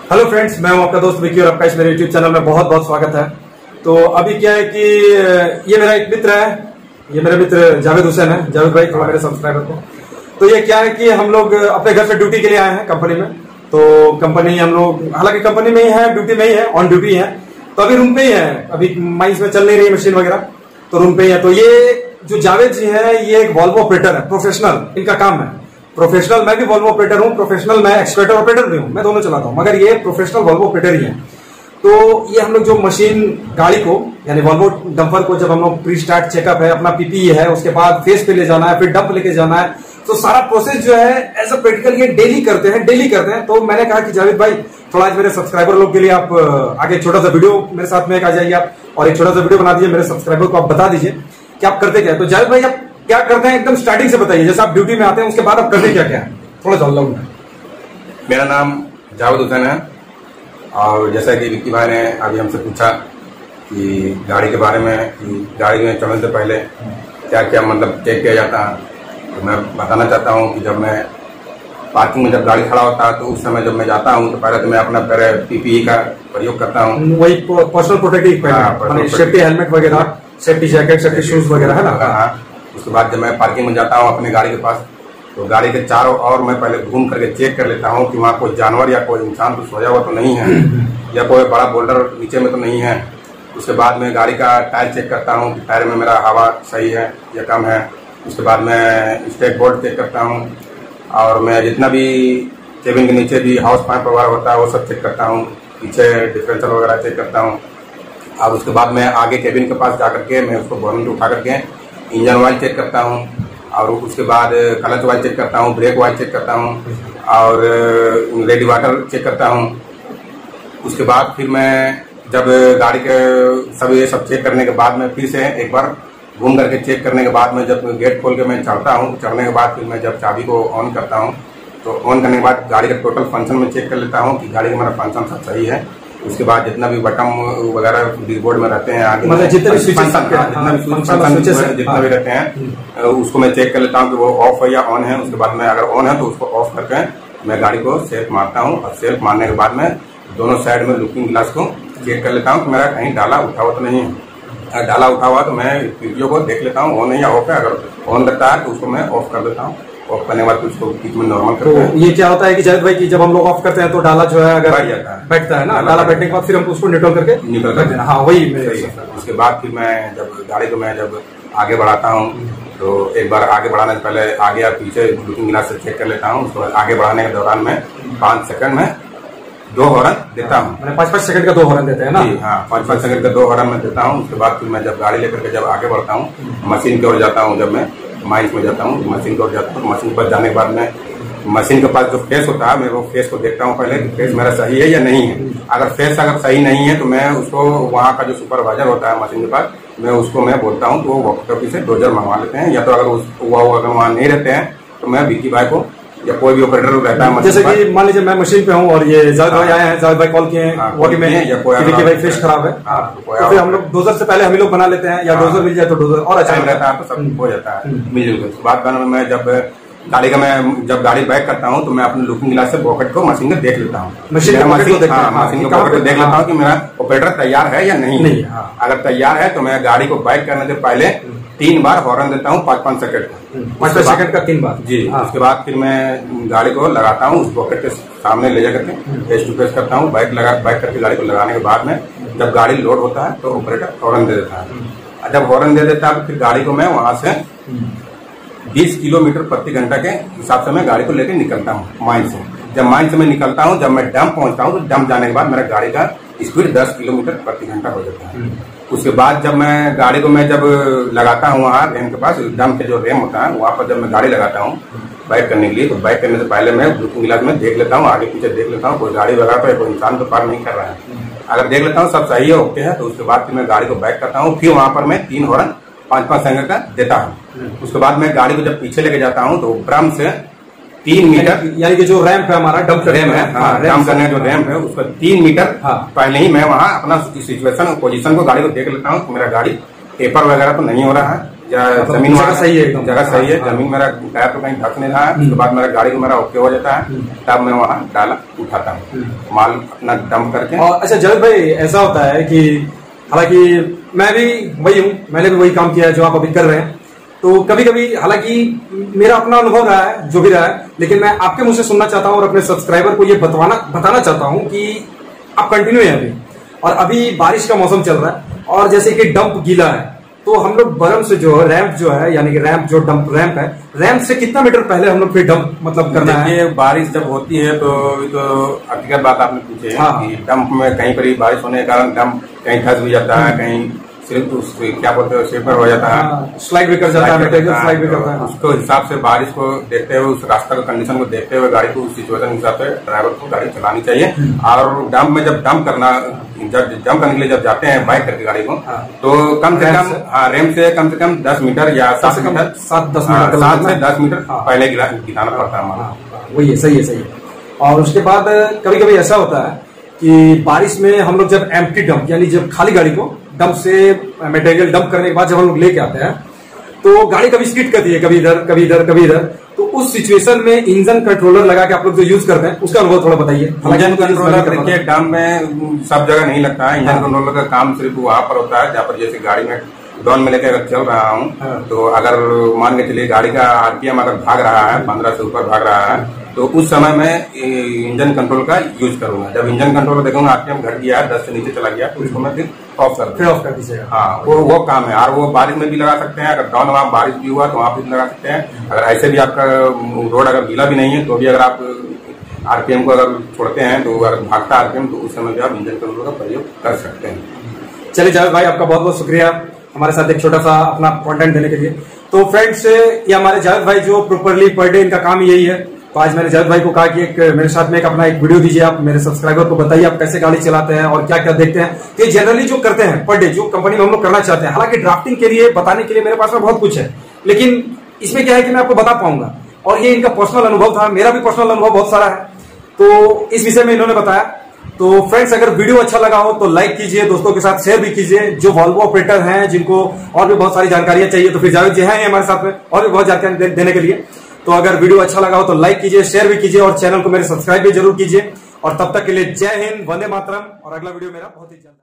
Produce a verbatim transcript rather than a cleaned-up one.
Hello friends, मैं हूं आपका दोस्त विकी और आपका इस मेरे यूट्यूब चैनल में बहुत बहुत स्वागत है। तो अभी क्या है कि ये मेरा एक मित्र है, ये मेरे मित्र जावेद हुसैन है। जावेद भाई थोड़ा मेरे सब्सक्राइबर को। तो ये क्या है कि हम लोग अपने घर से ड्यूटी के लिए आए हैं कंपनी में। तो कंपनी हम लोग हालांकि कंपनी में ही है, ड्यूटी में ही है, ऑन ड्यूटी है। तो अभी रूम पे ही है, अभी माइंस में चल नहीं रही मशीन वगैरह, तो रूम पे ही है। तो ये जो जावेद जी है ये एक वॉल्वो ऑपरेटर है, प्रोफेशनल इनका काम है। प्रोफेशनल मैं भी वॉल्वो ऑपरेटर हूँ, प्रोफेशनल मैं एक्सकेवेटर ऑपरेटर भी हूँ, मैं दोनों चलाता हूँ, मगर ये प्रोफेशनल वॉल्वो ऑपरेटर ही है। तो ये हम लोग जो मशीन गाड़ी को यानी वॉल्वो डंपर को जब हम लोग प्री स्टार्ट चेकअप है, अपना पीपीई है, उसके बाद फेस पे ले जाना है, फिर डंप लेके जाना है, तो सारा प्रोसेस जो है एज अ प्रैक्टिकल ये डेली करते हैं डेली करते हैं। तो मैंने कहा कि जावेद भाई थोड़ा आज मेरे सब्सक्राइबर लोग के लिए आप आगे छोटा सा वीडियो मेरे साथ में एक आ जाइए आप, और एक छोटा सा वीडियो बना दीजिए मेरे सब्सक्राइबर को, आप बता दीजिए कि आप करते क्या है। तो जावेद भाई आप क्या करते हैं एकदम स्टार्टिंग से बताइए, जैसे आप ड्यूटी में आते हैं उसके बाद आप करते क्या क्या है, थोड़ा सा लाउड में। मेरा नाम जावेद हुसैन है, और जैसा कि विक्की भाई ने अभी हमसे पूछा कि गाड़ी के बारे में, कि गाड़ी में चलने से पहले क्या क्या मतलब चेक किया जाता है, तो मैं बताना चाहता हूँ कि जब मैं पार्किंग में जब गाड़ी खड़ा होता है तो उस समय जब मैं जाता हूँ तो पहले तो मैं अपना पहले पीपीई का प्रयोग करता हूँ, वही पर्सनल प्रोटेक्टिव सेफ्टी हेलमेट वगैरह, सेफ्टी जैकेट, सेफ्टी शूज वगैरह है ना। हाँ, उसके बाद जब मैं पार्किंग में जाता हूँ अपने गाड़ी के पास, तो गाड़ी के चारों ओर मैं पहले घूम करके चेक कर लेता हूँ कि वहाँ कोई जानवर या कोई इंसान तो सोया हुआ तो नहीं है, या कोई बड़ा बोल्डर नीचे में तो नहीं है। उसके बाद मैं गाड़ी का टायर चेक करता हूँ कि टायर में मेरा हवा सही है या कम है। उसके बाद मैं स्टेक बोर्ड चेक करता हूँ, और मैं जितना भी केबिन के नीचे भी हाउस पाइप वगैरह होता है वो सब चेक करता हूँ, पीछे डिफरेंशियल वगैरह चेक करता हूँ। और उसके बाद मैं आगे केबिन के पास जा करके मैं उसको बोनट उठा करके इंजन ऑयल चेक करता हूँ, और उसके बाद क्लच ऑयल चेक करता हूँ, ब्रेक ऑयल चेक करता हूँ, और रेडी वाटर चेक करता हूँ। उसके बाद फिर मैं जब गाड़ी के सब ये सब चेक करने के बाद में फिर से एक बार घूम करके चेक करने के बाद में जब गेट खोल के मैं चढ़ता हूँ, चढ़ने के बाद फिर मैं जब चाबी को ऑन करता हूँ, तो ऑन करने के बाद गाड़ी का टोटल फंक्शन में चेक कर लेता हूँ कि गाड़ी का मेरा फंक्शन सब सही है। उसके बाद जितना भी बटन वगैरह डिस्बोर्ड में रहते हैं आगे, मतलब जितने भी जितना भी जितना भी रहते हैं उसको मैं चेक कर लेता हूँ कि वो ऑफ है या ऑन है। उसके बाद मैं अगर ऑन है तो उसको ऑफ करके मैं गाड़ी को सेल्फ मारता हूँ, और सेल्फ मारने के बाद में दोनों साइड में लुकिंग ग्लास को चेक कर लेता हूँ कि मेरा कहीं डाला उठा हुआ तो नहीं है। अगर डाला उठा हुआ तो मैं वीडियो को देख लेता हूँ ऑन है या ऑफ है। अगर ऑन रहता है तो उसको मैं ऑफ कर देता हूँ, ऑफ करने के बाद उसको बीच में नॉर्मल करते हैं। ये क्या होता है कि जावेद भाई की जब हम लोग ऑफ करते हैं तो डाला जो है अगर बैठ जाता है, बैठता है ना, डाला बैठने के बाद फिर हम उसको न्यूट्रल करके निकल करते हैं। हाँ वही। उसके बाद फिर मैं जब गाड़ी को मैं जब आगे बढ़ाता हूँ तो एक बार आगे बढ़ाने से पहले आगे या पीछे लुकिंग ग्लास से चेक कर लेता हूँ। उसके बाद आगे बढ़ाने के दौरान में पाँच सेकंड में दो हॉर्न देता हूँ, मैंने पाँच पाँच सेकंड का दो हॉर्न देते हैं ना। हाँ, पाँच पाँच सेकंड का दो हॉर्न में देता हूँ। उसके बाद फिर मैं जब गाड़ी लेकर के जब आगे बढ़ता हूँ, मशीन की ओर जाता हूँ, जब मैं माइंस में जाता हूँ मशीन की ओर जाता हूँ, मशीन पर जाने के बाद में मशीन के पास जो फेस होता है मैं वो फेस को देखता हूँ पहले कि फेस मेरा सही है या नहीं है। अगर फेस अगर सही नहीं है तो मैं उसको वहाँ का जो सुपरवाइजर होता है मशीन के पास, मैं उसको मैं बोलता हूँ तो वो वॉकी से डोजर मंगवा लेते हैं, या तो अगर वो अगर वहाँ नहीं रहते हैं तो मैं विक्की भाई को या कोई भी ऑपरेटर रहता है, जैसे कि मान लीजिए मैं मशीन पे हूँ और ये जावेद भाई आए हैं, जावेद भाई कॉल किए हैं वॉकी में या विक्की भाई फेस खराब है, तो फिर हम लोग डोजर से पहले हम लोग बना लेते हैं, या डोजर मिल जाए तो डोजर और अच्छा रहता है, तो सब हो जाता है मिलजुल कर। उसके बाद मैं जब गाड़ी का मैं जब गाड़ी बैक करता हूँ तो मैं अपने लुकिंग ग्लास से पॉकेट को मशीन में देख लेता हूँ, मशीन मशीन मशीन के पॉकेट देख लेता हूँ कि मेरा ऑपरेटर तैयार है या नहीं है। अगर तैयार है तो मैं गाड़ी को बैक करने से पहले तीन बार हॉर्न देता हूँ, पाँच पाँच सेकंड का, पाँच पाँच सेकंड का तीन बार जी। उसके बाद फिर मैं गाड़ी को लगाता हूँ, उस पॉकेट के सामने ले जाकर के फेस टू फेस करता हूँ, बाइक लगा बाइक करके गाड़ी को लगाने के बाद में जब गाड़ी लोड होता है तो ऑपरेटर हॉर्न दे देता है। जब हॉर्न दे देता है तो फिर गाड़ी को मैं वहां से बीस किलोमीटर प्रति घंटा के हिसाब से मैं गाड़ी को लेकर निकलता हूँ माइन से। जब माइन से मैं निकलता हूँ, जब मैं डंप पहुंचता हूँ तो डंप जाने के बाद मेरा गाड़ी का स्पीड दस किलोमीटर प्रति घंटा हो जाता है। उसके बाद जब मैं गाड़ी को मैं जब लगाता हूँ वहाँ रेम के पास, डंप के जो रेम होता है वहाँ पर जब मैं गाड़ी लगाता हूँ बाइक करने के लिए, तो बाइक करने से पहले मैं लुकिंग ग्लास में देख लेता हूँ, आगे पीछे देख लेता हूँ, कोई गाड़ी वगैरह तो कोई इंसान तो पार नहीं कर रहा है। अगर देख लेता हूँ सब सही है, ओके है, तो उसके बाद फिर मैं गाड़ी को बैक करता हूँ। फिर वहाँ पर मैं तीन हॉर्न पाँच पाँच सेकंड का देता हूँ। उसके बाद मैं गाड़ी को जब पीछे लेके जाता हूँ तो ब्रम से तीन मीटर, यानी कि जो रैंप है हमारा डंप रैम है, हाँ, डंप करने जो रैम है उसका तीन मीटर हाँ। पहले ही मैं वहाँ अपना सिचुएशन पोजीशन को गाड़ी को देख लेता हूँ कि मेरा गाड़ी टेपर वगैरह तो नहीं हो रहा है, या मतलब जमीन जगह सही है एकदम। जगह सही है, हाँ, जमीन मेरा टायर तो कहीं धस नहीं रहा है, उसके बाद मेरा गाड़ी को मेरा ओके हो जाता है, तब मैं वहाँ डाला उठाता हूँ माल अपना डंप करके। और अच्छा जावेद भाई, ऐसा होता है कि हालांकि मैं भी वही हूँ, मैंने भी वही काम किया है जो आप अभी कर रहे हैं। तो कभी कभी हालांकि मेरा अपना अनुभव रहा है जो भी रहा है, लेकिन मैं आपके मुंह से सुनना चाहता हूँ और अपने सब्सक्राइबर को ये बतवाना बताना चाहता हूँ कि आप कंटिन्यू है अभी, और अभी बारिश का मौसम चल रहा है और जैसे कि डंप गीला है, तो हम लोग बरम से जो है रैंप जो है, यानी कि रैंप जो डंप रैंप है, रैंप से कितना मीटर पहले हम लोग फिर डंप मतलब करना है? ये बारिश जब होती है तो तो हकीकत बात आपने पूछी है। हाँ। कि डंप में कहीं पर बारिश होने के कारण डंप कहीं धस भी जाता है, कहीं सिर्फ क्या बोलते हैं शेपर हो जाता है, स्लाइड भी कर जाता है, स्लाइड भी करता है। उसको हिसाब से बारिश को देखते हुए, उस रास्ता का कंडीशन को देखते हुए गाड़ी को उस सिचुएशन के हिसाब से ड्राइवर को गाड़ी चलानी चाहिए। और डंप में जब डंप करना जब जंप करने के लिए जब जाते हैं बाइक करके गाड़ी को, तो कम से कम हाँ रैंप से कम से कम दस मीटर या सात मीटर सात दस मीटर सात से दस मीटर पहले गिराना पड़ता है। वही है, सही है, सही है। और उसके बाद कभी कभी ऐसा होता है कि बारिश में हम लोग जब एम्प्टी डंप, यानी जब खाली गाड़ी को डंप से मटेरियल डंप करने के बाद जब हम लोग लेके आते हैं, तो गाड़ी कभी स्किड करती है, कभी इधर कभी इधर कभी इधर। तो उस सिचुएशन में इंजन कंट्रोलर लगा के आप लोग जो यूज करते हैं उसका अनुभव थोड़ा बताइए। इंजन कंट्रोलर देखिए डंप में सब जगह नहीं लगता है। इंजन कंट्रोलर का काम सिर्फ वहां पर होता है जहाँ पर जैसे गाड़ी में डाउन में लेकर अगर चल रहा हूँ, तो अगर मान के चलिए गाड़ी का आरपीएम अगर भाग रहा है, पंद्रह से ऊपर भाग रहा है, तो उस समय मैं इंजन कंट्रोल का यूज करूंगा। जब इंजन कंट्रोल देखूंगा आरपीएम घट गया है, दस से नीचे चला गया, तो उसको मैं फिर ऑफ कर फिर ऑफ कर दीजिएगा। हाँ, वो वो काम है। और वो बारिश में भी लगा सकते हैं, अगर डाउन वहाँ बारिश भी हुआ तो वहाँ भी लगा सकते हैं। अगर ऐसे भी आपका रोड अगर गीला भी नहीं है तो भी अगर आप आरपीएम को अगर छोड़ते हैं, तो अगर भागता आरपीएम, तो उस समय भी आप इंजन कंट्रोल का प्रयोग कर सकते हैं। चलिए जावेद भाई, आपका बहुत बहुत शुक्रिया हमारे साथ एक छोटा सा अपना कंटेंट देने के लिए। तो फ्रेंड्स, ये हमारे जावेद भाई जो प्रॉपरली पर डे इनका काम यही है। तो आज मैंने जावेद भाई को कहा कि एक मेरे साथ में एक अपना एक वीडियो दीजिए, आप मेरे सब्सक्राइबर को बताइए आप कैसे गाड़ी चलाते हैं और क्या क्या देखते हैं। तो ये जनरली जो करते हैं पर डे, जो कंपनी में हम लोग करना चाहते हैं, हालांकि ड्राफ्टिंग के लिए बताने के लिए मेरे पास में बहुत कुछ है, लेकिन इसमें क्या है कि मैं आपको बता पाऊंगा। और ये इनका पर्सनल अनुभव था, मेरा भी पर्सनल अनुभव बहुत सारा है, तो इस विषय में इन्होंने बताया। तो फ्रेंड्स, अगर वीडियो अच्छा लगा हो तो लाइक कीजिए, दोस्तों के साथ शेयर भी कीजिए। जो वॉल्वो ऑपरेटर हैं जिनको और भी बहुत सारी जानकारियां चाहिए, तो फिर जावेद जी हैं हमारे साथ में और भी बहुत जानकारी देने के लिए। तो अगर वीडियो अच्छा लगा हो तो लाइक कीजिए, शेयर भी कीजिए और चैनल को मेरे सब्सक्राइब भी जरूर कीजिए। और तब तक के लिए जय हिंद, वंदे मातरम। और अगला वीडियो मेरा बहुत ही जल्द।